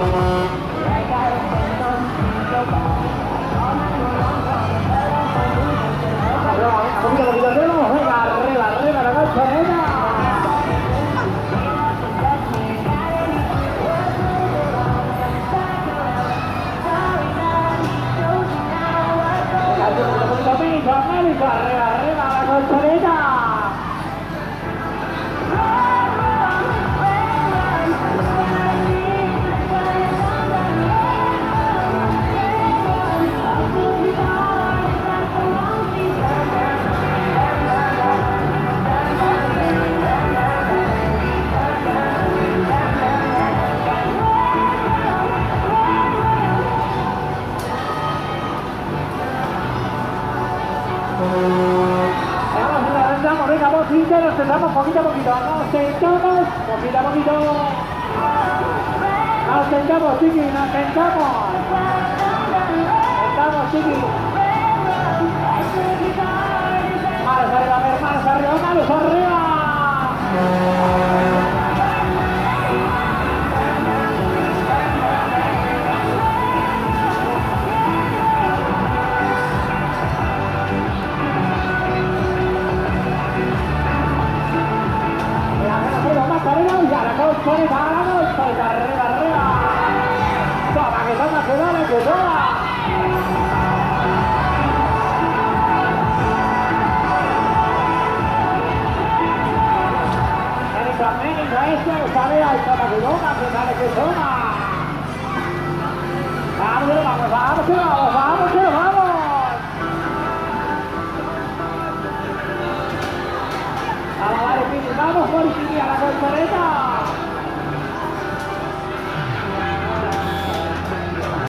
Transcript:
Venga, arriba la colchoneta. Arriba la colchoneta. Venga, poquito, nos sentamos poquito a poquito, nos sentamos poquito a poquito, nos sentamos, chiqui, nos sentamos, chiqui, manos arriba, a ver, manos arriba, manos arriba. Arriba, arriba. Toma, que toma, que dale, que toma. Médico, eso, sale ahí, toma, que toma, que dale, que toma. Vamos, vamos, vamos, vamos, vamos, vamos. Vamos, vale, vamos, por aquí, a la colchoneta.